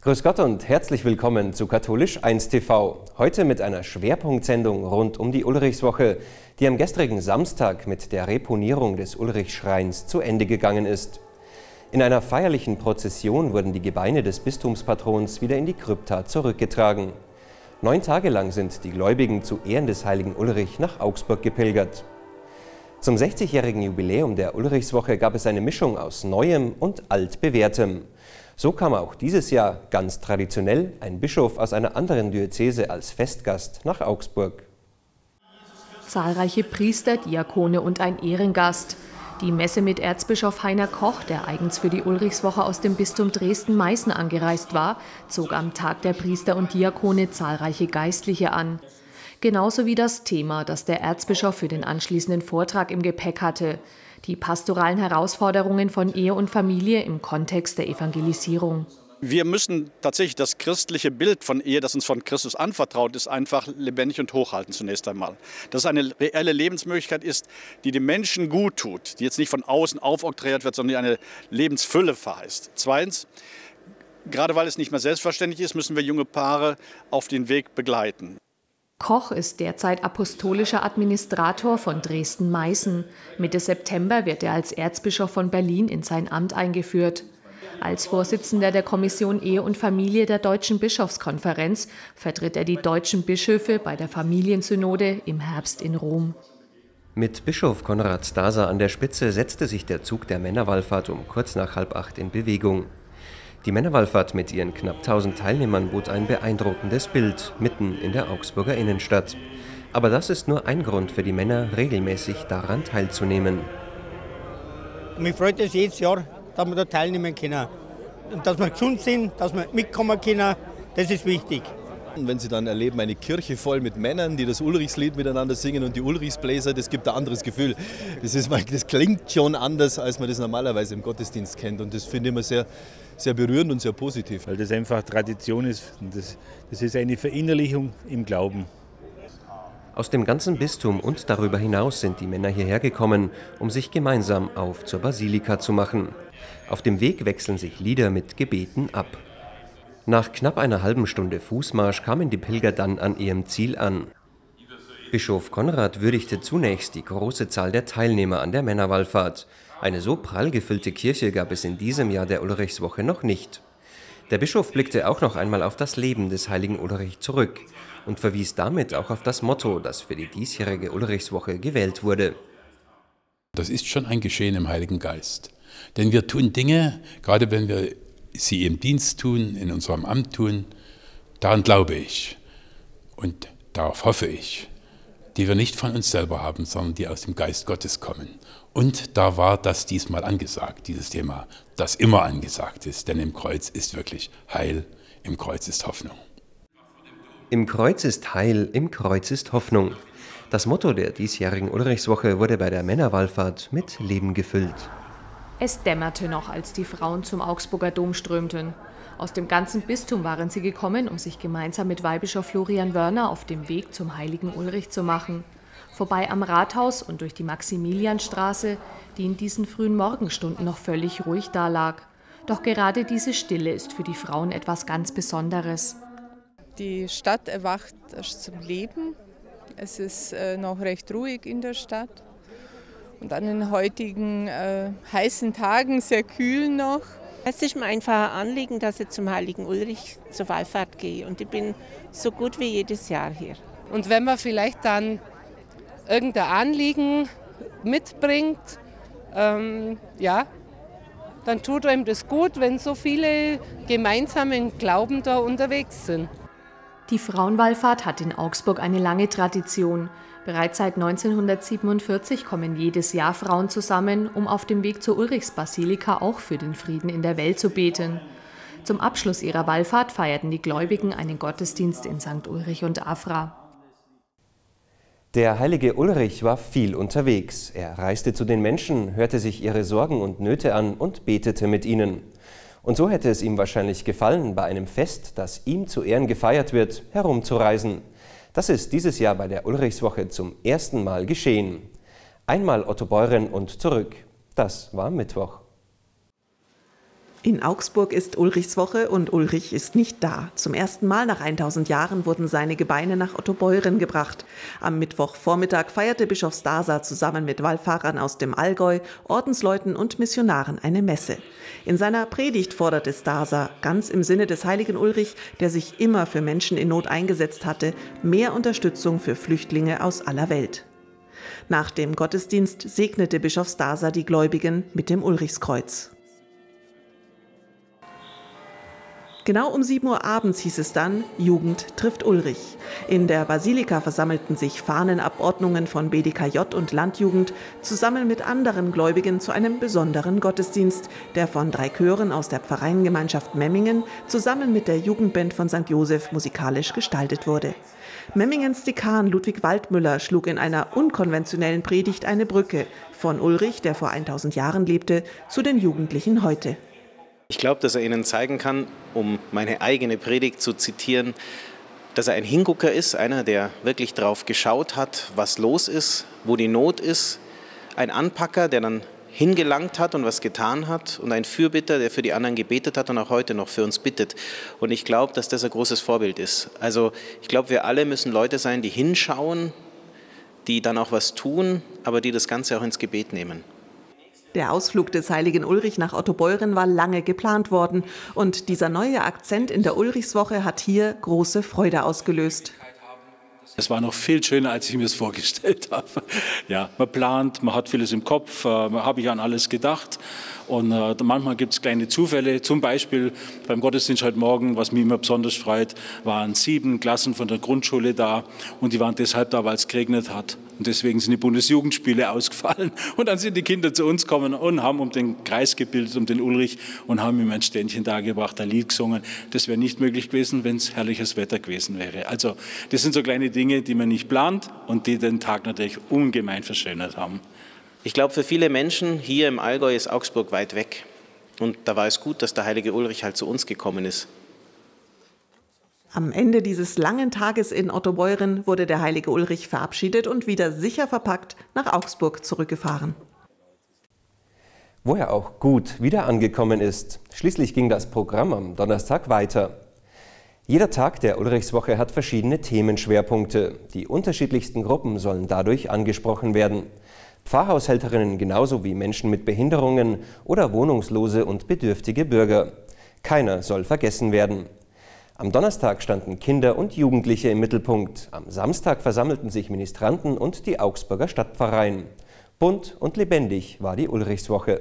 Grüß Gott und herzlich willkommen zu Katholisch 1 TV. Heute mit einer Schwerpunktsendung rund um die Ulrichswoche, die am gestrigen Samstag mit der Reponierung des Ulrichschreins zu Ende gegangen ist. In einer feierlichen Prozession wurden die Gebeine des Bistumspatrons wieder in die Krypta zurückgetragen. 9 Tage lang sind die Gläubigen zu Ehren des heiligen Ulrich nach Augsburg gepilgert. Zum 60-jährigen Jubiläum der Ulrichswoche gab es eine Mischung aus Neuem und Altbewährtem. So kam auch dieses Jahr ganz traditionell ein Bischof aus einer anderen Diözese als Festgast nach Augsburg. Zahlreiche Priester, Diakone und ein Ehrengast. Die Messe mit Erzbischof Heiner Koch, der eigens für die Ulrichswoche aus dem Bistum Dresden-Meißen angereist war, zog am Tag der Priester und Diakone zahlreiche Geistliche an. Genauso wie das Thema, das der Erzbischof für den anschließenden Vortrag im Gepäck hatte: die pastoralen Herausforderungen von Ehe und Familie im Kontext der Evangelisierung. Wir müssen tatsächlich das christliche Bild von Ehe, das uns von Christus anvertraut ist, einfach lebendig und hochhalten zunächst einmal. Dass es eine reelle Lebensmöglichkeit ist, die dem Menschen gut tut, die jetzt nicht von außen aufoktroyiert wird, sondern die eine Lebensfülle verheißt. Zweitens, gerade weil es nicht mehr selbstverständlich ist, müssen wir junge Paare auf den Weg begleiten. Koch ist derzeit apostolischer Administrator von Dresden-Meißen. Mitte September wird er als Erzbischof von Berlin in sein Amt eingeführt. Als Vorsitzender der Kommission Ehe und Familie der Deutschen Bischofskonferenz vertritt er die deutschen Bischöfe bei der Familiensynode im Herbst in Rom. Mit Bischof Konrad Staser an der Spitze setzte sich der Zug der Männerwallfahrt um kurz nach 7:30 in Bewegung. Die Männerwallfahrt mit ihren knapp 1000 Teilnehmern bot ein beeindruckendes Bild mitten in der Augsburger Innenstadt. Aber das ist nur ein Grund für die Männer, regelmäßig daran teilzunehmen. Mich freut es jedes Jahr, dass wir da teilnehmen können. Und dass wir gesund sind, dass wir mitkommen können, das ist wichtig. Und wenn Sie dann erleben, eine Kirche voll mit Männern, die das Ulrichslied miteinander singen und die Ulrichsbläser, das gibt ein anderes Gefühl. Das klingt schon anders, als man das normalerweise im Gottesdienst kennt. Und das finde ich immer sehr, sehr berührend und sehr positiv. Weil das einfach Tradition ist. Und das ist eine Verinnerlichung im Glauben. Aus dem ganzen Bistum und darüber hinaus sind die Männer hierher gekommen, um sich gemeinsam auf zur Basilika zu machen. Auf dem Weg wechseln sich Lieder mit Gebeten ab. Nach knapp einer halben Stunde Fußmarsch kamen die Pilger dann an ihrem Ziel an. Bischof Konrad würdigte zunächst die große Zahl der Teilnehmer an der Männerwallfahrt. Eine so prall gefüllte Kirche gab es in diesem Jahr der Ulrichswoche noch nicht. Der Bischof blickte auch noch einmal auf das Leben des heiligen Ulrich zurück und verwies damit auch auf das Motto, das für die diesjährige Ulrichswoche gewählt wurde. Das ist schon ein Geschehen im Heiligen Geist. Denn wir tun Dinge, gerade wenn wir sie im Dienst tun, in unserem Amt tun, daran glaube ich und darauf hoffe ich, die wir nicht von uns selber haben, sondern die aus dem Geist Gottes kommen. Und da war das diesmal angesagt, dieses Thema, das immer angesagt ist, denn im Kreuz ist wirklich Heil, im Kreuz ist Hoffnung. Im Kreuz ist Heil, im Kreuz ist Hoffnung. Das Motto der diesjährigen Ulrichswoche wurde bei der Männerwallfahrt mit Leben gefüllt. Es dämmerte noch, als die Frauen zum Augsburger Dom strömten. Aus dem ganzen Bistum waren sie gekommen, um sich gemeinsam mit Weihbischof Florian Wörner auf dem Weg zum heiligen Ulrich zu machen. Vorbei am Rathaus und durch die Maximilianstraße, die in diesen frühen Morgenstunden noch völlig ruhig dalag. Doch gerade diese Stille ist für die Frauen etwas ganz Besonderes. Die Stadt erwacht zum Leben. Es ist noch recht ruhig in der Stadt. Und an den heutigen heißen Tagen sehr kühl noch. Es ist mir einfach ein Anliegen, dass ich zum heiligen Ulrich zur Wallfahrt gehe. Und ich bin so gut wie jedes Jahr hier. Und wenn man vielleicht dann irgendein Anliegen mitbringt, dann tut einem das gut, wenn so viele gemeinsam im Glauben da unterwegs sind. Die Frauenwallfahrt hat in Augsburg eine lange Tradition. Bereits seit 1947 kommen jedes Jahr Frauen zusammen, um auf dem Weg zur Ulrichsbasilika auch für den Frieden in der Welt zu beten. Zum Abschluss ihrer Wallfahrt feierten die Gläubigen einen Gottesdienst in St. Ulrich und Afra. Der heilige Ulrich war viel unterwegs. Er reiste zu den Menschen, hörte sich ihre Sorgen und Nöte an und betete mit ihnen. Und so hätte es ihm wahrscheinlich gefallen, bei einem Fest, das ihm zu Ehren gefeiert wird, herumzureisen. Das ist dieses Jahr bei der Ulrichswoche zum ersten Mal geschehen. Einmal Ottobeuren und zurück. Das war Mittwoch. In Augsburg ist Ulrichswoche und Ulrich ist nicht da. Zum ersten Mal nach 1000 Jahren wurden seine Gebeine nach Ottobeuren gebracht. Am Mittwochvormittag feierte Bischof Stasa zusammen mit Wallfahrern aus dem Allgäu, Ordensleuten und Missionaren eine Messe. In seiner Predigt forderte Stasa, ganz im Sinne des heiligen Ulrich, der sich immer für Menschen in Not eingesetzt hatte, mehr Unterstützung für Flüchtlinge aus aller Welt. Nach dem Gottesdienst segnete Bischof Stasa die Gläubigen mit dem Ulrichskreuz. Genau um 7 Uhr abends hieß es dann, Jugend trifft Ulrich. In der Basilika versammelten sich Fahnenabordnungen von BDKJ und Landjugend zusammen mit anderen Gläubigen zu einem besonderen Gottesdienst, der von 3 Chören aus der Pfarreiengemeinschaft Memmingen zusammen mit der Jugendband von St. Joseph musikalisch gestaltet wurde. Memmingens Dekan Ludwig Waldmüller schlug in einer unkonventionellen Predigt eine Brücke von Ulrich, der vor 1000 Jahren lebte, zu den Jugendlichen heute. Ich glaube, dass er ihnen zeigen kann, um meine eigene Predigt zu zitieren, dass er ein Hingucker ist, einer, der wirklich drauf geschaut hat, was los ist, wo die Not ist, ein Anpacker, der dann hingelangt hat und was getan hat und ein Fürbitter, der für die anderen gebetet hat und auch heute noch für uns bittet. Und ich glaube, dass das ein großes Vorbild ist. Also ich glaube, wir alle müssen Leute sein, die hinschauen, die dann auch was tun, aber die das Ganze auch ins Gebet nehmen. Der Ausflug des heiligen Ulrich nach Ottobeuren war lange geplant worden und dieser neue Akzent in der Ulrichswoche hat hier große Freude ausgelöst. Es war noch viel schöner, als ich mir es vorgestellt habe. Ja, man plant, man hat vieles im Kopf, habe ich an alles gedacht. Und manchmal gibt es kleine Zufälle. Zum Beispiel beim Gottesdienst heute Morgen, was mich immer besonders freut, waren 7 Klassen von der Grundschule da. Und die waren deshalb da, weil es geregnet hat. Und deswegen sind die Bundesjugendspiele ausgefallen. Und dann sind die Kinder zu uns gekommen und haben um den Kreis gebildet, um den Ulrich, und haben ihm ein Ständchen dargebracht, ein Lied gesungen. Das wäre nicht möglich gewesen, wenn es herrliches Wetter gewesen wäre. Also das sind so kleine Dinge, die man nicht plant und die den Tag natürlich ungemein verschönert haben. Ich glaube, für viele Menschen hier im Allgäu ist Augsburg weit weg. Und da war es gut, dass der heilige Ulrich halt zu uns gekommen ist. Am Ende dieses langen Tages in Ottobeuren wurde der heilige Ulrich verabschiedet und wieder sicher verpackt nach Augsburg zurückgefahren. Wo er auch gut wieder angekommen ist. Schließlich ging das Programm am Donnerstag weiter. Jeder Tag der Ulrichswoche hat verschiedene Themenschwerpunkte. Die unterschiedlichsten Gruppen sollen dadurch angesprochen werden. Pfarrhaushälterinnen genauso wie Menschen mit Behinderungen oder wohnungslose und bedürftige Bürger. Keiner soll vergessen werden. Am Donnerstag standen Kinder und Jugendliche im Mittelpunkt. Am Samstag versammelten sich Ministranten und die Augsburger Stadtpfarreien. Bunt und lebendig war die Ulrichswoche.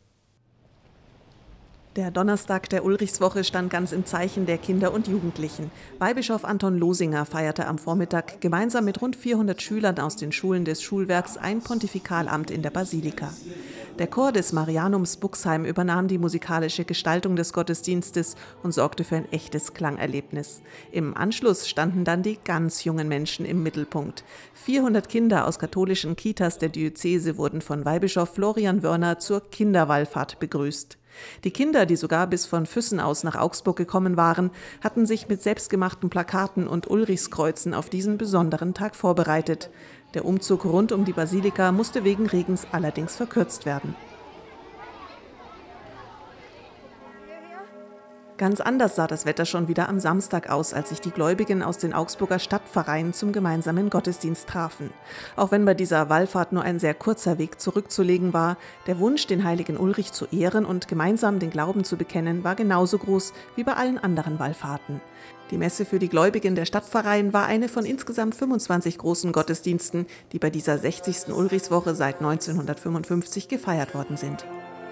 Der Donnerstag der Ulrichswoche stand ganz im Zeichen der Kinder und Jugendlichen. Weihbischof Anton Losinger feierte am Vormittag gemeinsam mit rund 400 Schülern aus den Schulen des Schulwerks ein Pontifikalamt in der Basilika. Der Chor des Marianums Buxheim übernahm die musikalische Gestaltung des Gottesdienstes und sorgte für ein echtes Klangerlebnis. Im Anschluss standen dann die ganz jungen Menschen im Mittelpunkt. 400 Kinder aus katholischen Kitas der Diözese wurden von Weihbischof Florian Wörner zur Kinderwallfahrt begrüßt. Die Kinder, die sogar bis von Füssen aus nach Augsburg gekommen waren, hatten sich mit selbstgemachten Plakaten und Ulrichskreuzen auf diesen besonderen Tag vorbereitet. Der Umzug rund um die Basilika musste wegen Regens allerdings verkürzt werden. Ganz anders sah das Wetter schon wieder am Samstag aus, als sich die Gläubigen aus den Augsburger Stadtpfarreien zum gemeinsamen Gottesdienst trafen. Auch wenn bei dieser Wallfahrt nur ein sehr kurzer Weg zurückzulegen war, der Wunsch, den heiligen Ulrich zu ehren und gemeinsam den Glauben zu bekennen, war genauso groß wie bei allen anderen Wallfahrten. Die Messe für die Gläubigen der Stadtpfarreien war eine von insgesamt 25 großen Gottesdiensten, die bei dieser 60. Ulrichswoche seit 1955 gefeiert worden sind.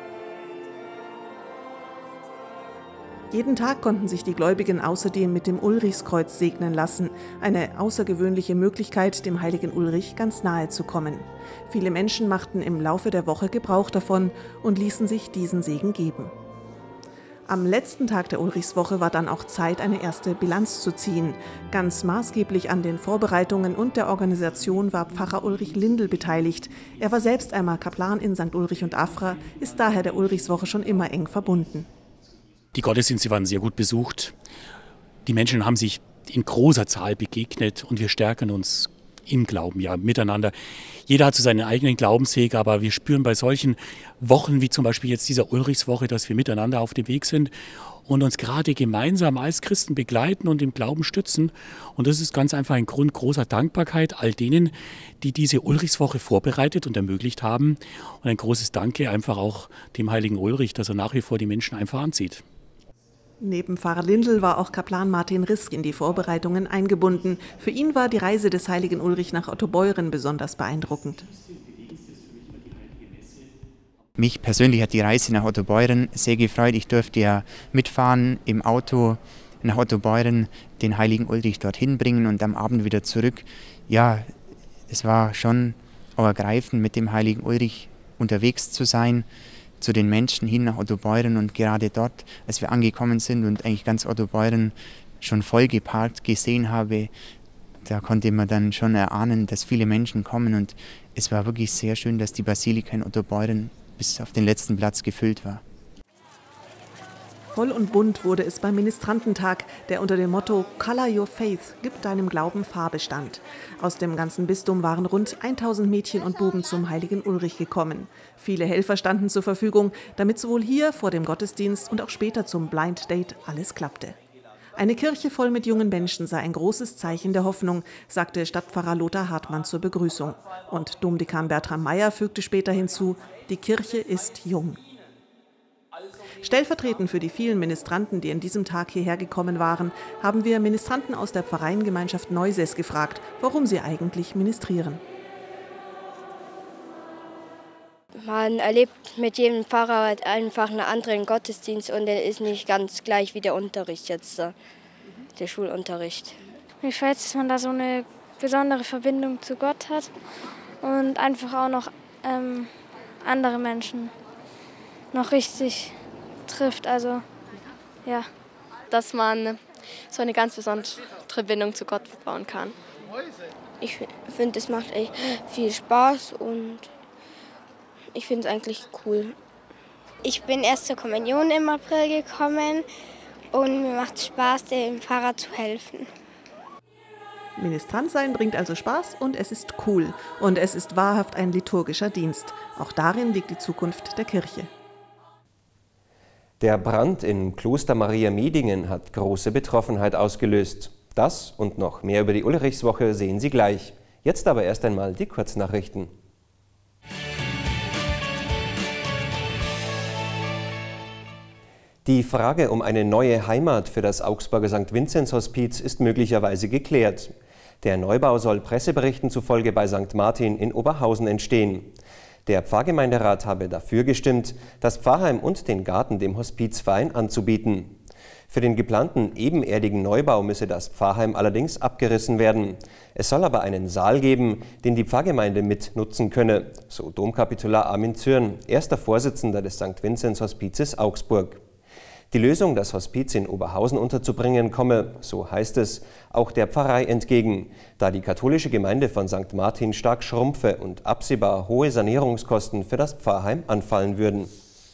Jeden Tag konnten sich die Gläubigen außerdem mit dem Ulrichskreuz segnen lassen, eine außergewöhnliche Möglichkeit, dem heiligen Ulrich ganz nahe zu kommen. Viele Menschen machten im Laufe der Woche Gebrauch davon und ließen sich diesen Segen geben. Am letzten Tag der Ulrichswoche war dann auch Zeit, eine erste Bilanz zu ziehen. Ganz maßgeblich an den Vorbereitungen und der Organisation war Pfarrer Ulrich Lindl beteiligt. Er war selbst einmal Kaplan in St. Ulrich und Afra, ist daher der Ulrichswoche schon immer eng verbunden. Die Gottesdienste waren sehr gut besucht. Die Menschen haben sich in großer Zahl begegnet und wir stärken uns im Glauben, ja, miteinander. Jeder hat so seinen eigenen Glaubensweg, aber wir spüren bei solchen Wochen wie zum Beispiel jetzt dieser Ulrichswoche, dass wir miteinander auf dem Weg sind und uns gerade gemeinsam als Christen begleiten und im Glauben stützen. Und das ist ganz einfach ein Grund großer Dankbarkeit all denen, die diese Ulrichswoche vorbereitet und ermöglicht haben. Und ein großes Danke einfach auch dem heiligen Ulrich, dass er nach wie vor die Menschen einfach anzieht. Neben Pfarrer Lindl war auch Kaplan Martin Risk in die Vorbereitungen eingebunden. Für ihn war die Reise des heiligen Ulrich nach Ottobeuren besonders beeindruckend. Mich persönlich hat die Reise nach Ottobeuren sehr gefreut. Ich durfte ja mitfahren im Auto nach Ottobeuren, den heiligen Ulrich dorthin bringen und am Abend wieder zurück. Ja, es war schon auch ergreifend, mit dem heiligen Ulrich unterwegs zu sein, zu den Menschen hin nach Ottobeuren, und gerade dort, als wir angekommen sind und eigentlich ganz Ottobeuren schon vollgeparkt gesehen habe, da konnte man dann schon erahnen, dass viele Menschen kommen, und es war wirklich sehr schön, dass die Basilika in Ottobeuren bis auf den letzten Platz gefüllt war. Voll und bunt wurde es beim Ministrantentag, der unter dem Motto Color Your Faith, gib deinem Glauben Farbe stand. Aus dem ganzen Bistum waren rund 1000 Mädchen und Buben zum heiligen Ulrich gekommen. Viele Helfer standen zur Verfügung, damit sowohl hier vor dem Gottesdienst und auch später zum Blind Date alles klappte. Eine Kirche voll mit jungen Menschen sei ein großes Zeichen der Hoffnung, sagte Stadtpfarrer Lothar Hartmann zur Begrüßung. Und Domdekan Bertram Meyer fügte später hinzu, die Kirche ist jung. Stellvertretend für die vielen Ministranten, die an diesem Tag hierher gekommen waren, haben wir Ministranten aus der Pfarreiengemeinschaft Neuses gefragt, warum sie eigentlich ministrieren. Man erlebt mit jedem Pfarrer einfach einen anderen Gottesdienst und der ist nicht ganz gleich wie der Unterricht jetzt, der Schulunterricht. Mir gefällt es, dass man da so eine besondere Verbindung zu Gott hat und einfach auch noch andere Menschen noch richtig trifft, also ja. Dass man so eine ganz besondere Verbindung zu Gott bauen kann. Ich finde, es macht echt viel Spaß und ich finde es eigentlich cool. Ich bin erst zur Kommunion im April gekommen und mir macht es Spaß, dem Pfarrer zu helfen. Ministrant sein bringt also Spaß und es ist cool. Und es ist wahrhaft ein liturgischer Dienst. Auch darin liegt die Zukunft der Kirche. Der Brand im Kloster Maria Medingen hat große Betroffenheit ausgelöst. Das und noch mehr über die Ulrichswoche sehen Sie gleich. Jetzt aber erst einmal die Kurznachrichten. Die Frage um eine neue Heimat für das Augsburger St. Vinzenz-Hospiz ist möglicherweise geklärt. Der Neubau soll Presseberichten zufolge bei St. Martin in Oberhausen entstehen. Der Pfarrgemeinderat habe dafür gestimmt, das Pfarrheim und den Garten dem Hospizverein anzubieten. Für den geplanten ebenerdigen Neubau müsse das Pfarrheim allerdings abgerissen werden. Es soll aber einen Saal geben, den die Pfarrgemeinde mitnutzen könne, so Domkapitular Armin Zürn, erster Vorsitzender des St. Vinzenz-Hospizes Augsburg. Die Lösung, das Hospiz in Oberhausen unterzubringen, komme, so heißt es, auch der Pfarrei entgegen, da die katholische Gemeinde von St. Martin stark schrumpfe und absehbar hohe Sanierungskosten für das Pfarrheim anfallen würden.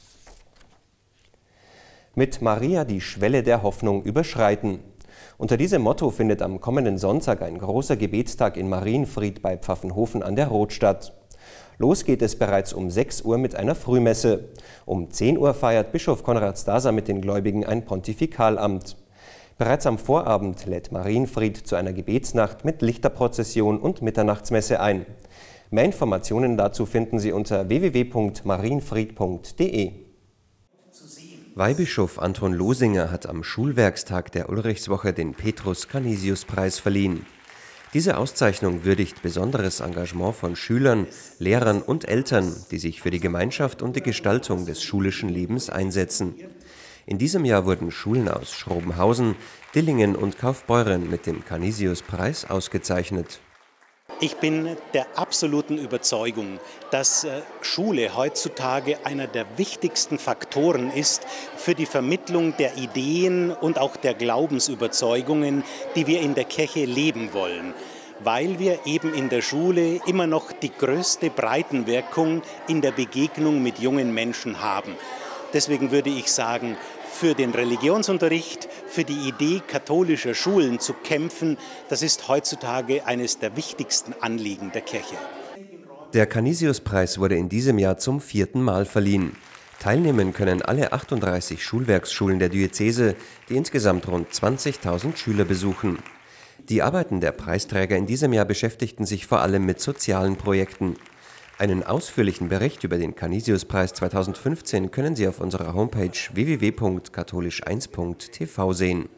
Mit Maria die Schwelle der Hoffnung überschreiten. Unter diesem Motto findet am kommenden Sonntag ein großer Gebetstag in Marienfried bei Pfaffenhofen an der Roth statt. Los geht es bereits um 6 Uhr mit einer Frühmesse. Um 10 Uhr feiert Bischof Konrad Staser mit den Gläubigen ein Pontifikalamt. Bereits am Vorabend lädt Marienfried zu einer Gebetsnacht mit Lichterprozession und Mitternachtsmesse ein. Mehr Informationen dazu finden Sie unter www.marienfried.de. Weihbischof Anton Losinger hat am Schulwerkstag der Ulrichswoche den Petrus-Canisius-Preis verliehen. Diese Auszeichnung würdigt besonderes Engagement von Schülern, Lehrern und Eltern, die sich für die Gemeinschaft und die Gestaltung des schulischen Lebens einsetzen. In diesem Jahr wurden Schulen aus Schrobenhausen, Dillingen und Kaufbeuren mit dem Canisius-Preis ausgezeichnet. Ich bin der absoluten Überzeugung, dass Schule heutzutage einer der wichtigsten Faktoren ist für die Vermittlung der Ideen und auch der Glaubensüberzeugungen, die wir in der Kirche leben wollen, weil wir eben in der Schule immer noch die größte Breitenwirkung in der Begegnung mit jungen Menschen haben. Deswegen würde ich sagen, für den Religionsunterricht, für die Idee katholischer Schulen zu kämpfen, das ist heutzutage eines der wichtigsten Anliegen der Kirche. Der Canisius-Preis wurde in diesem Jahr zum 4. Mal verliehen. Teilnehmen können alle 38 Schulwerksschulen der Diözese, die insgesamt rund 20.000 Schüler besuchen. Die Arbeiten der Preisträger in diesem Jahr beschäftigten sich vor allem mit sozialen Projekten. Einen ausführlichen Bericht über den Canisius-Preis 2015 können Sie auf unserer Homepage www.katholisch1.tv sehen.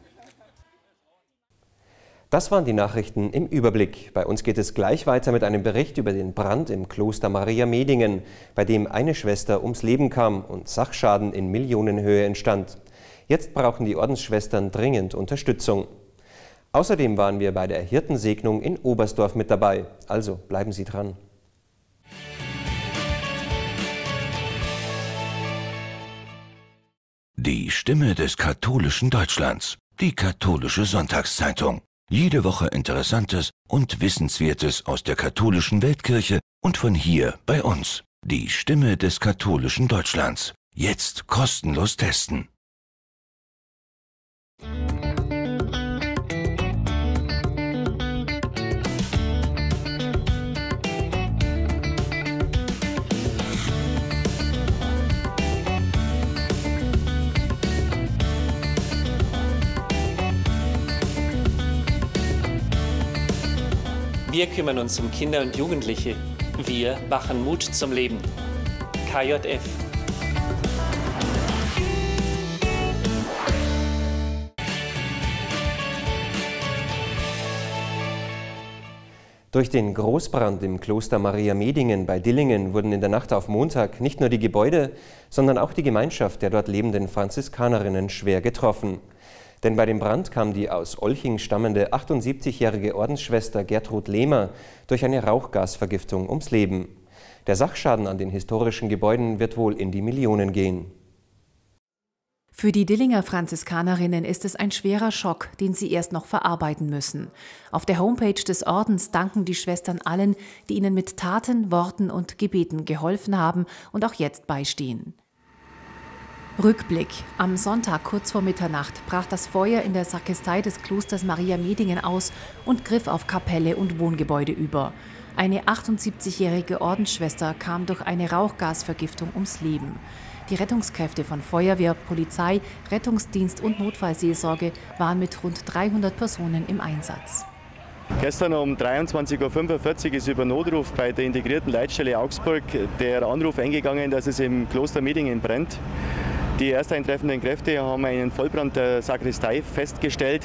Das waren die Nachrichten im Überblick. Bei uns geht es gleich weiter mit einem Bericht über den Brand im Kloster Maria Medingen, bei dem eine Schwester ums Leben kam und Sachschaden in Millionenhöhe entstand. Jetzt brauchen die Ordensschwestern dringend Unterstützung. Außerdem waren wir bei der Hirtensegnung in Oberstdorf mit dabei. Also bleiben Sie dran. Die Stimme des katholischen Deutschlands, die Katholische Sonntagszeitung. Jede Woche Interessantes und Wissenswertes aus der katholischen Weltkirche und von hier bei uns. Die Stimme des katholischen Deutschlands. Jetzt kostenlos testen. Wir kümmern uns um Kinder und Jugendliche. Wir machen Mut zum Leben. KJF. Durch den Großbrand im Kloster Maria Medingen bei Dillingen wurden in der Nacht auf Montag nicht nur die Gebäude, sondern auch die Gemeinschaft der dort lebenden Franziskanerinnen schwer getroffen. Denn bei dem Brand kam die aus Olching stammende 78-jährige Ordensschwester Gertrud Lehmer durch eine Rauchgasvergiftung ums Leben. Der Sachschaden an den historischen Gebäuden wird wohl in die Millionen gehen. Für die Dillinger Franziskanerinnen ist es ein schwerer Schock, den sie erst noch verarbeiten müssen. Auf der Homepage des Ordens danken die Schwestern allen, die ihnen mit Taten, Worten und Gebeten geholfen haben und auch jetzt beistehen. Rückblick. Am Sonntag kurz vor Mitternacht brach das Feuer in der Sakristei des Klosters Maria Medingen aus und griff auf Kapelle und Wohngebäude über. Eine 78-jährige Ordensschwester kam durch eine Rauchgasvergiftung ums Leben. Die Rettungskräfte von Feuerwehr, Polizei, Rettungsdienst und Notfallseelsorge waren mit rund 300 Personen im Einsatz. Gestern um 23:45 Uhr ist über Notruf bei der integrierten Leitstelle Augsburg der Anruf eingegangen, dass es im Kloster Medingen brennt. Die erst eintreffenden Kräfte haben einen Vollbrand der Sakristei festgestellt.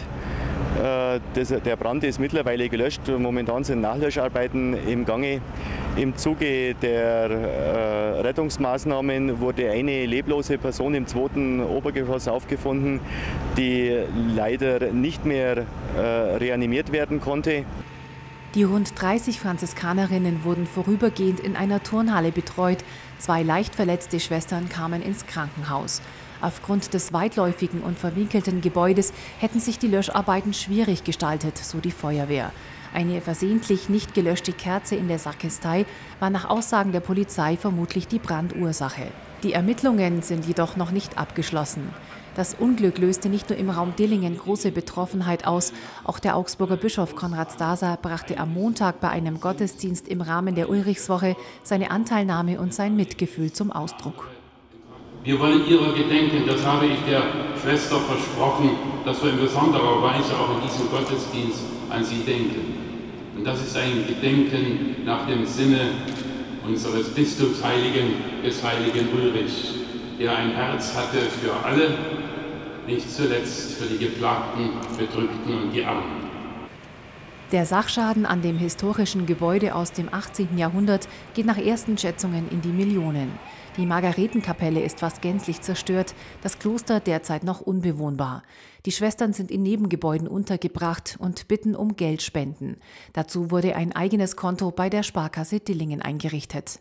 Der Brand ist mittlerweile gelöscht. Momentan sind Nachlöscharbeiten im Gange. Im Zuge der Rettungsmaßnahmen wurde eine leblose Person im 2. Obergeschoss aufgefunden, die leider nicht mehr reanimiert werden konnte. Die rund 30 Franziskanerinnen wurden vorübergehend in einer Turnhalle betreut. 2 leicht verletzte Schwestern kamen ins Krankenhaus. Aufgrund des weitläufigen und verwinkelten Gebäudes hätten sich die Löscharbeiten schwierig gestaltet, so die Feuerwehr. Eine versehentlich nicht gelöschte Kerze in der Sakristei war nach Aussagen der Polizei vermutlich die Brandursache. Die Ermittlungen sind jedoch noch nicht abgeschlossen. Das Unglück löste nicht nur im Raum Dillingen große Betroffenheit aus. Auch der Augsburger Bischof Konrad Staser brachte am Montag bei einem Gottesdienst im Rahmen der Ulrichswoche seine Anteilnahme und sein Mitgefühl zum Ausdruck. Wir wollen ihrer gedenken, das habe ich der Schwester versprochen, dass wir in besonderer Weise auch in diesem Gottesdienst an sie denken. Und das ist ein Gedenken nach dem Sinne unseres Bistumsheiligen, des heiligen Ulrich, der ein Herz hatte für alle, nicht zuletzt für die Geplagten, Bedrückten und die Armen. Der Sachschaden an dem historischen Gebäude aus dem 18. Jahrhundert geht nach ersten Schätzungen in die Millionen. Die Margaretenkapelle ist fast gänzlich zerstört, das Kloster derzeit noch unbewohnbar. Die Schwestern sind in Nebengebäuden untergebracht und bitten um Geldspenden. Dazu wurde ein eigenes Konto bei der Sparkasse Dillingen eingerichtet.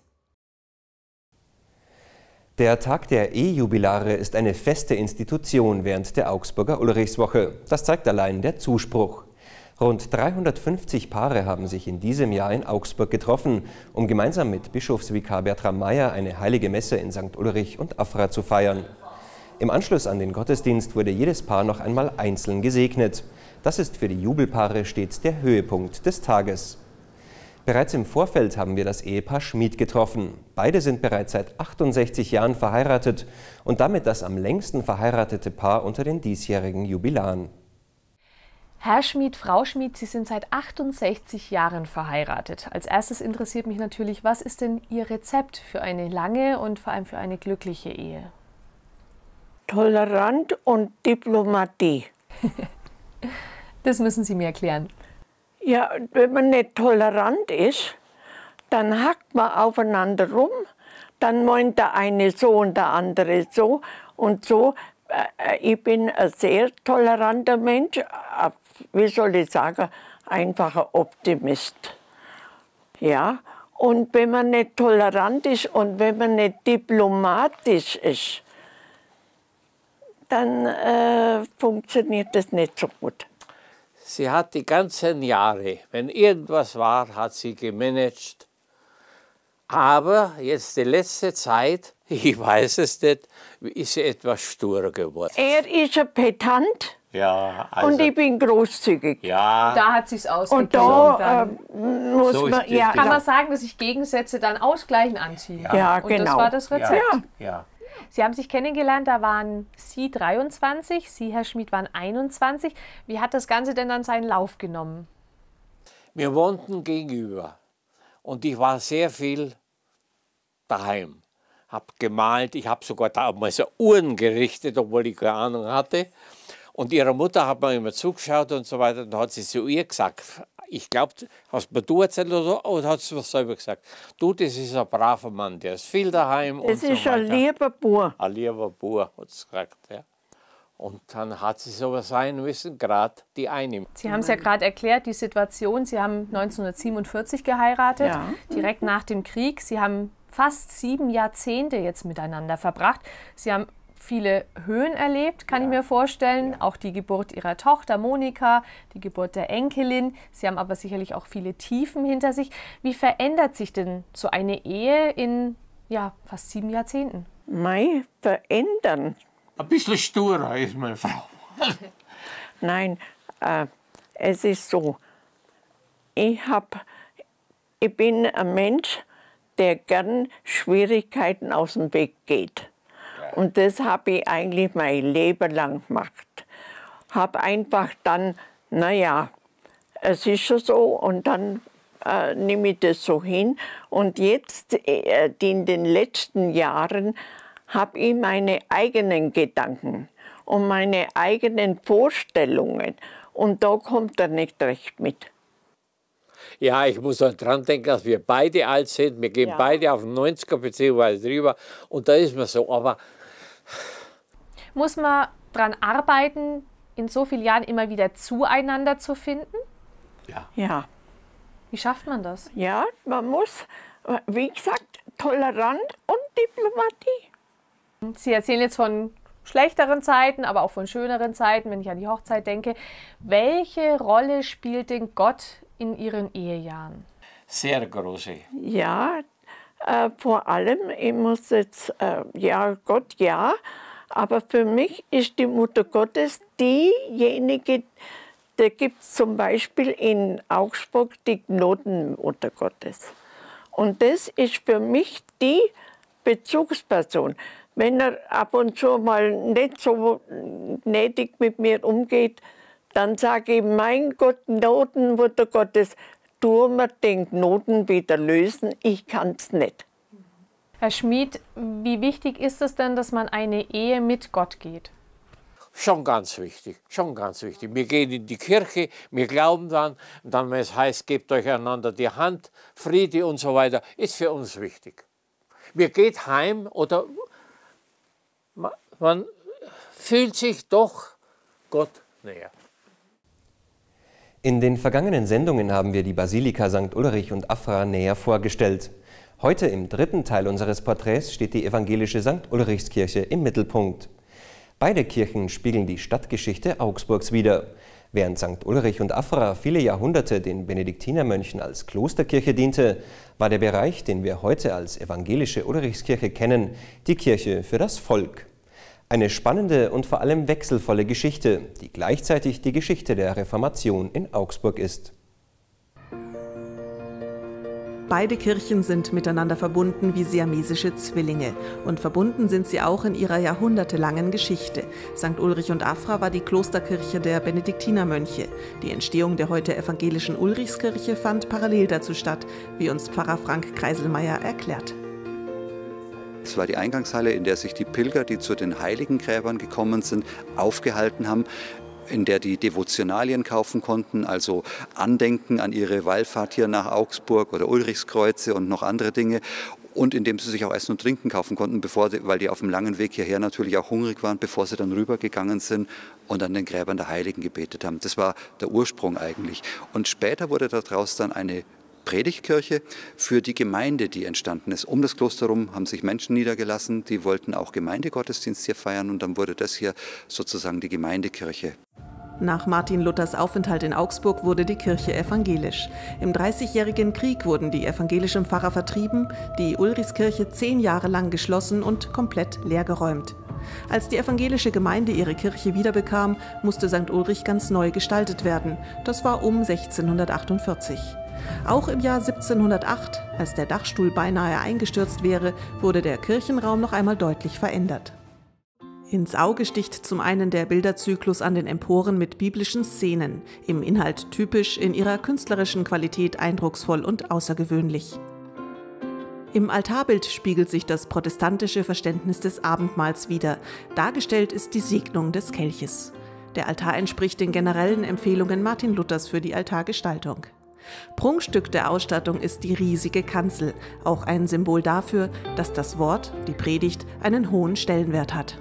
Der Tag der Ehejubilare ist eine feste Institution während der Augsburger Ulrichswoche. Das zeigt allein der Zuspruch. Rund 350 Paare haben sich in diesem Jahr in Augsburg getroffen, um gemeinsam mit Bischofsvikar Bertram Meyer eine heilige Messe in St. Ulrich und Affra zu feiern. Im Anschluss an den Gottesdienst wurde jedes Paar noch einmal einzeln gesegnet. Das ist für die Jubelpaare stets der Höhepunkt des Tages. Bereits im Vorfeld haben wir das Ehepaar Schmid getroffen. Beide sind bereits seit 68 Jahren verheiratet und damit das am längsten verheiratete Paar unter den diesjährigen Jubilaren. Herr Schmid, Frau Schmid, Sie sind seit 68 Jahren verheiratet. Als erstes interessiert mich natürlich, was ist denn Ihr Rezept für eine lange und vor allem für eine glückliche Ehe? Tolerant und Diplomatie. Das müssen Sie mir erklären. Ja, wenn man nicht tolerant ist, dann hackt man aufeinander rum, dann meint der eine so und der andere so und so. Ich bin ein sehr toleranter Mensch, wie soll ich sagen, einfacher Optimist. Ja, und wenn man nicht tolerant ist und wenn man nicht diplomatisch ist, dann funktioniert das nicht so gut. Sie hat die ganzen Jahre, wenn irgendwas war, hat sie gemanagt. Aber jetzt die letzte Zeit, ich weiß es nicht, ist sie etwas stur geworden. Er ist ein Pedant. Ja, also, und ich bin großzügig. Ja. Da hat sich's ausgeglichen. Und da muss so man, ja, kann man sagen, dass sich Gegensätze dann ausgleichen anziehen. Ja, und genau. das war das Rezept. Ja. Sie haben sich kennengelernt, da waren Sie 23, Sie, Herr Schmid, waren 21. Wie hat das Ganze denn dann seinen Lauf genommen? Wir wohnten gegenüber und ich war sehr viel daheim. Habe gemalt, ich habe sogar damals Uhren gerichtet, obwohl ich keine Ahnung hatte. Und ihre Mutter hat mir immer zugeschaut und so weiter. Und dann hat sie zu ihr gesagt, ich glaube, hast du erzählt oder so, oder hat sie was selber gesagt? Du, das ist ein braver Mann, der ist viel daheim. Das und ist so ein lieber Bub. Ein lieber Bub, hat sie gesagt. Ja. Und dann hat sie so sein müssen, gerade die eine. Sie haben es ja gerade erklärt, die Situation. Sie haben 1947 geheiratet, direkt nach dem Krieg. Sie haben fast 7 Jahrzehnte jetzt miteinander verbracht. Sie haben viele Höhen erlebt, kann ich mir vorstellen. Auch die Geburt ihrer Tochter Monika, die Geburt der Enkelin. Sie haben aber sicherlich auch viele Tiefen hinter sich. Wie verändert sich denn so eine Ehe in fast 7 Jahrzehnten? Mei, verändern? Ein bisschen sturer ist meine Frau. Nein, es ist so. Ich bin ein Mensch, der gern Schwierigkeiten aus dem Weg geht. Und das habe ich eigentlich mein Leben lang gemacht. Habe einfach dann, naja, es ist schon so und dann nehme ich das so hin. Und jetzt, in den letzten Jahren, habe ich meine eigenen Gedanken und meine eigenen Vorstellungen. Und da kommt er nicht recht mit. Ja, ich muss daran denken, dass wir beide alt sind. Wir gehen beide auf den 90er bzw. drüber. Und da ist man so. Aber muss man daran arbeiten, in so vielen Jahren immer wieder zueinander zu finden? Ja. Wie schafft man das? Ja, man muss, wie gesagt, tolerant und Diplomatie. Sie erzählen jetzt von schlechteren Zeiten, aber auch von schöneren Zeiten, wenn ich an die Hochzeit denke. Welche Rolle spielt denn Gott in Ihren Ehejahren? Sehr große. Ja, vor allem, ich muss jetzt, Gott, aber für mich ist die Mutter Gottes diejenige, da gibt es zum Beispiel in Augsburg die Gnodenmutter Gottes. Und das ist für mich die Bezugsperson. Wenn er ab und zu mal nicht so gnädig mit mir umgeht, dann sage ich, mein Gott, Gnodenmutter Gottes, tu mir den Knoten wieder lösen, ich kann es nicht. Herr Schmid, wie wichtig ist es denn, dass man eine Ehe mit Gott geht? Schon ganz wichtig, schon ganz wichtig. Wir gehen in die Kirche, wir glauben dann, und dann, wenn es heißt, gebt euch einander die Hand, Friede und so weiter, ist für uns wichtig. Wir gehen heim oder man fühlt sich doch Gott näher. In den vergangenen Sendungen haben wir die Basilika St. Ulrich und Afra näher vorgestellt. Heute im dritten Teil unseres Porträts steht die evangelische St. Ulrichskirche im Mittelpunkt. Beide Kirchen spiegeln die Stadtgeschichte Augsburgs wider. Während St. Ulrich und Afra viele Jahrhunderte den Benediktinermönchen als Klosterkirche diente, war der Bereich, den wir heute als evangelische Ulrichskirche kennen, die Kirche für das Volk. Eine spannende und vor allem wechselvolle Geschichte, die gleichzeitig die Geschichte der Reformation in Augsburg ist. Beide Kirchen sind miteinander verbunden wie siamesische Zwillinge. Und verbunden sind sie auch in ihrer jahrhundertelangen Geschichte. St. Ulrich und Afra war die Klosterkirche der Benediktinermönche. Die Entstehung der heute evangelischen Ulrichskirche fand parallel dazu statt, wie uns Pfarrer Frank Kreiselmeier erklärt. Es war die Eingangshalle, in der sich die Pilger, die zu den Heiligengräbern gekommen sind, aufgehalten haben, in der die Devotionalien kaufen konnten, also Andenken an ihre Wallfahrt hier nach Augsburg oder Ulrichskreuze und noch andere Dinge. Und in dem sie sich auch Essen und Trinken kaufen konnten, weil die auf dem langen Weg hierher natürlich auch hungrig waren, bevor sie dann rübergegangen sind und an den Gräbern der Heiligen gebetet haben. Das war der Ursprung eigentlich. Und später wurde daraus dann eine Predigtkirche für die Gemeinde, die entstanden ist. Um das Kloster herum haben sich Menschen niedergelassen, die wollten auch Gemeindegottesdienst hier feiern und dann wurde das hier sozusagen die Gemeindekirche. Nach Martin Luthers Aufenthalt in Augsburg wurde die Kirche evangelisch. Im Dreißigjährigen Krieg wurden die evangelischen Pfarrer vertrieben, die Ulrichskirche 10 Jahre lang geschlossen und komplett leergeräumt. Als die evangelische Gemeinde ihre Kirche wiederbekam, musste St. Ulrich ganz neu gestaltet werden. Das war um 1648. Auch im Jahr 1708, als der Dachstuhl beinahe eingestürzt wäre, wurde der Kirchenraum noch einmal deutlich verändert. Ins Auge sticht zum einen der Bilderzyklus an den Emporen mit biblischen Szenen, im Inhalt typisch, in ihrer künstlerischen Qualität eindrucksvoll und außergewöhnlich. Im Altarbild spiegelt sich das protestantische Verständnis des Abendmahls wider. Dargestellt ist die Segnung des Kelches. Der Altar entspricht den generellen Empfehlungen Martin Luthers für die Altargestaltung. Prunkstück der Ausstattung ist die riesige Kanzel, auch ein Symbol dafür, dass das Wort, die Predigt, einen hohen Stellenwert hat.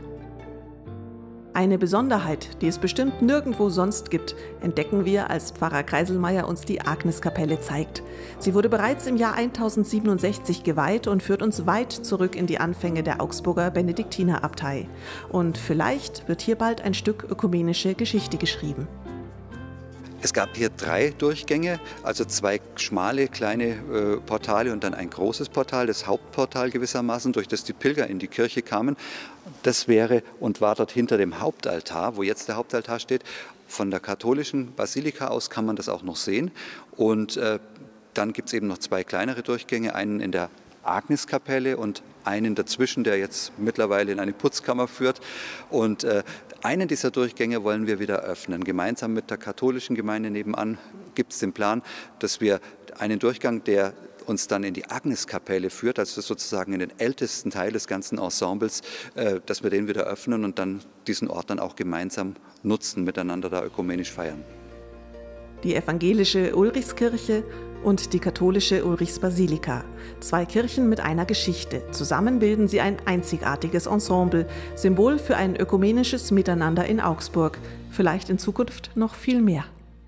Eine Besonderheit, die es bestimmt nirgendwo sonst gibt, entdecken wir, als Pfarrer Kreiselmeier uns die Agniskapelle zeigt. Sie wurde bereits im Jahr 1067 geweiht und führt uns weit zurück in die Anfänge der Augsburger Benediktinerabtei. Und vielleicht wird hier bald ein Stück ökumenische Geschichte geschrieben. Es gab hier 3 Durchgänge, also 2 schmale kleine Portale und dann ein großes Portal, das Hauptportal gewissermaßen, durch das die Pilger in die Kirche kamen. Das wäre und war dort hinter dem Hauptaltar, wo jetzt der Hauptaltar steht. Von der katholischen Basilika aus kann man das auch noch sehen. Und dann gibt es eben noch 2 kleinere Durchgänge, einen in der Agniskapelle und einen dazwischen, der jetzt mittlerweile in eine Putzkammer führt. Und einen dieser Durchgänge wollen wir wieder öffnen. Gemeinsam mit der katholischen Gemeinde nebenan gibt es den Plan, dass wir einen Durchgang, der uns dann in die Agniskapelle führt, also sozusagen in den ältesten Teil des ganzen Ensembles, dass wir den wieder öffnen und dann diesen Ort dann auch gemeinsam nutzen, miteinander da ökumenisch feiern. Die evangelische Ulrichskirche und die katholische Ulrichsbasilika. 2 Kirchen mit einer Geschichte. Zusammen bilden sie ein einzigartiges Ensemble, Symbol für ein ökumenisches Miteinander in Augsburg. Vielleicht in Zukunft noch viel mehr.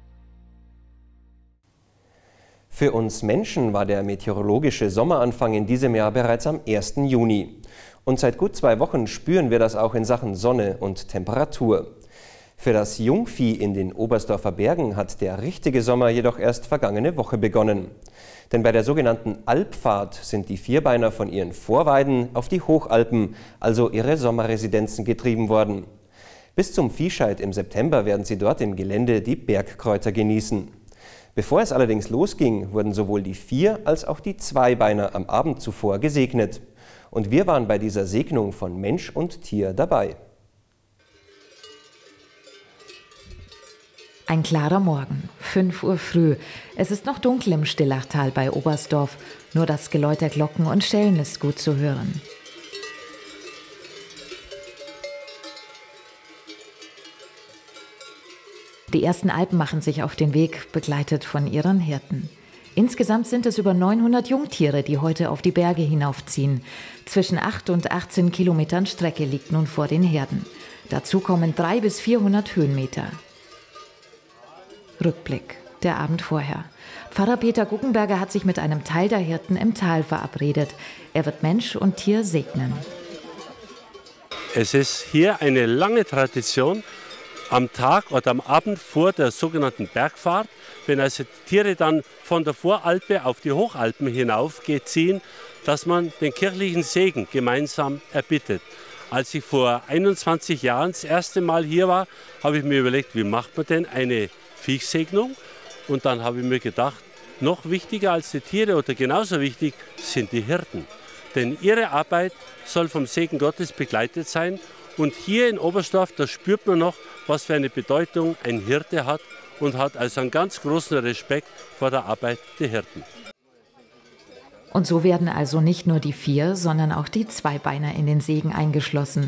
Für uns Menschen war der meteorologische Sommeranfang in diesem Jahr bereits am 1. Juni. Und seit gut 2 Wochen spüren wir das auch in Sachen Sonne und Temperatur. Für das Jungvieh in den Oberstdorfer Bergen hat der richtige Sommer jedoch erst vergangene Woche begonnen. Denn bei der sogenannten Alpfahrt sind die Vierbeiner von ihren Vorweiden auf die Hochalpen, also ihre Sommerresidenzen, getrieben worden. Bis zum Viehscheid im September werden sie dort im Gelände die Bergkräuter genießen. Bevor es allerdings losging, wurden sowohl die Vier- als auch die Zweibeiner am Abend zuvor gesegnet. Und wir waren bei dieser Segnung von Mensch und Tier dabei. Ein klarer Morgen, 5 Uhr früh. Es ist noch dunkel im Stillachtal bei Oberstdorf. Nur das Geläut der Glocken und Schellen ist gut zu hören. Die ersten Alpen machen sich auf den Weg, begleitet von ihren Hirten. Insgesamt sind es über 900 Jungtiere, die heute auf die Berge hinaufziehen. Zwischen 8 und 18 Kilometern Strecke liegt nun vor den Herden. Dazu kommen 300 bis 400 Höhenmeter. Rückblick, der Abend vorher. Pfarrer Peter Guggenberger hat sich mit einem Teil der Hirten im Tal verabredet. Er wird Mensch und Tier segnen. Es ist hier eine lange Tradition, am Tag oder am Abend vor der sogenannten Bergfahrt, wenn also Tiere dann von der Voralpe auf die Hochalpen hinaufziehen, dass man den kirchlichen Segen gemeinsam erbittet. Als ich vor 21 Jahren das erste Mal hier war, habe ich mir überlegt, wie macht man denn eine Viehsegnung? Und dann habe ich mir gedacht, noch wichtiger als die Tiere oder genauso wichtig sind die Hirten. Denn ihre Arbeit soll vom Segen Gottes begleitet sein. Und hier in Oberstdorf, da spürt man noch, was für eine Bedeutung ein Hirte hat und hat also einen ganz großen Respekt vor der Arbeit der Hirten. Und so werden also nicht nur die Vier, sondern auch die Zweibeiner in den Segen eingeschlossen.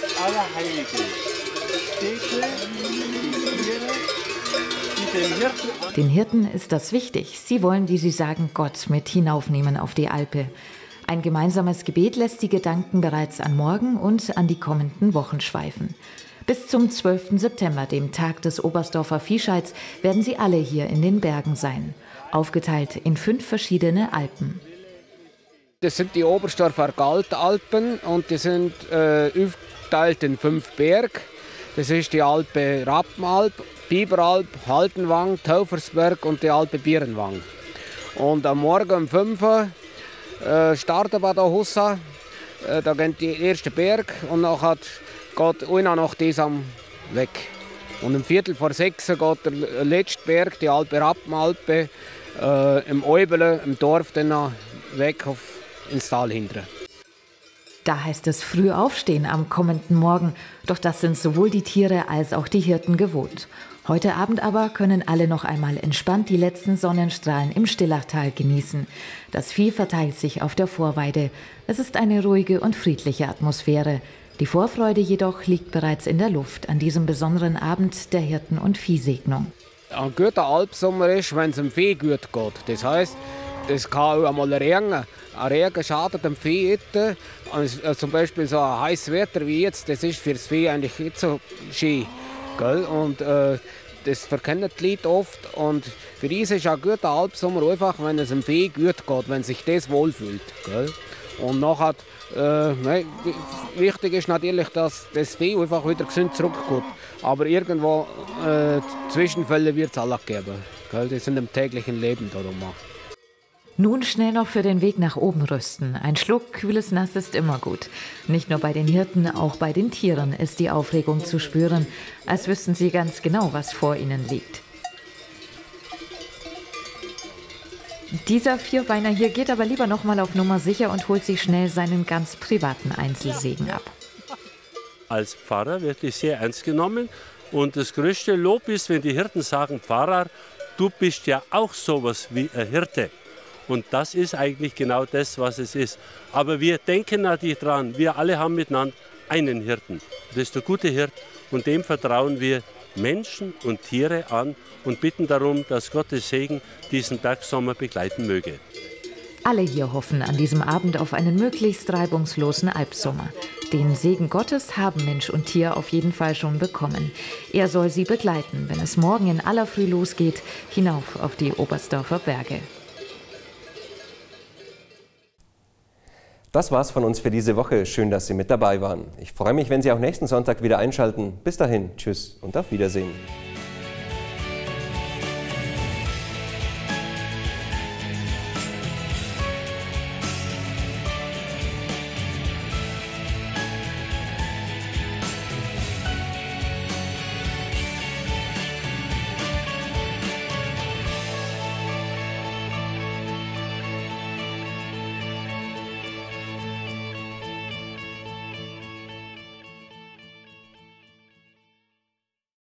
Den Hirten ist das wichtig. Sie wollen, wie sie sagen, Gott mit hinaufnehmen auf die Alpe. Ein gemeinsames Gebet lässt die Gedanken bereits an morgen und an die kommenden Wochen schweifen. Bis zum 12. September, dem Tag des Oberstdorfer Viehscheids, werden sie alle hier in den Bergen sein. Aufgeteilt in 5 verschiedene Alpen. Das sind die Oberstdorfer Galtalpen und die sind aufgeteilt in 5 Berge. Das ist die Alpe Rappenalp, Biberalp, Haltenwang, Taufersberg und die Alpe Bierenwang. Und am Morgen um 5 Uhr starten wir da Hussa. Da gehen die erste Berg und nachher geht einer nach diesem weg. Und um 5:45 geht der letzte Berg, die Alpe Rappenalpe, im Eubele, im Dorf, dann weg ins Tal hinten. Da heißt es früh aufstehen am kommenden Morgen. Doch das sind sowohl die Tiere als auch die Hirten gewohnt. Heute Abend aber können alle noch einmal entspannt die letzten Sonnenstrahlen im Stillachtal genießen. Das Vieh verteilt sich auf der Vorweide. Es ist eine ruhige und friedliche Atmosphäre. Die Vorfreude jedoch liegt bereits in der Luft an diesem besonderen Abend der Hirten- und Viehsegnung. Ein guter Alpsommer ist, wenn es dem Vieh gut geht. Das heisst, es kann auch einmal regnen. Ein Regen schadet dem Vieh nicht. Also zum Beispiel so ein heißes Wetter wie jetzt, das ist für das Vieh eigentlich nicht so schön. Gell? Und das verkennen die Leute oft. Und für uns ist ein guter Alpsommer einfach, wenn es dem Vieh gut geht, wenn sich das wohlfühlt. Gell? Und nachher, wichtig ist natürlich, dass das Vieh einfach wieder gesund zurückgeht. Aber irgendwo Zwischenfälle wird es alle geben. Gell? Das sind im täglichen Leben darum. Nun schnell noch für den Weg nach oben rüsten. Ein Schluck kühles Nass ist immer gut. Nicht nur bei den Hirten, auch bei den Tieren ist die Aufregung zu spüren, als wüssten sie ganz genau, was vor ihnen liegt. Dieser Vierbeiner hier geht aber lieber noch mal auf Nummer sicher und holt sich schnell seinen ganz privaten Einzelsegen ab. Als Pfarrer wird es sehr ernst genommen und das größte Lob ist, wenn die Hirten sagen, Pfarrer, du bist ja auch sowas wie ein Hirte. Und das ist eigentlich genau das, was es ist. Aber wir denken natürlich dran, wir alle haben miteinander einen Hirten. Das ist der gute Hirt und dem vertrauen wir Menschen und Tiere an und bitten darum, dass Gottes Segen diesen Bergsommer begleiten möge. Alle hier hoffen an diesem Abend auf einen möglichst reibungslosen Alpsommer. Den Segen Gottes haben Mensch und Tier auf jeden Fall schon bekommen. Er soll sie begleiten, wenn es morgen in aller Früh losgeht, hinauf auf die Oberstdorfer Berge. Das war's von uns für diese Woche. Schön, dass Sie mit dabei waren. Ich freue mich, wenn Sie auch nächsten Sonntag wieder einschalten. Bis dahin, tschüss und auf Wiedersehen.